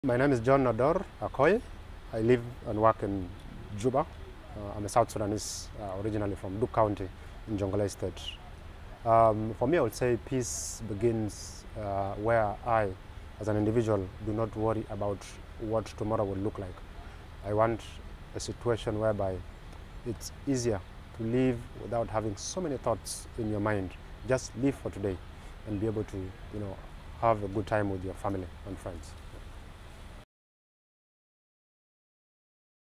My name is John Ador Akoy. I live and work in Juba. I'm a South Sudanese, originally from Duke County in Jonglei State. For me, I would say peace begins where I, as an individual, do not worry about what tomorrow will look like. I want a situation whereby it's easier to live without having so many thoughts in your mind. Just live for today and be able to, have a good time with your family and friends.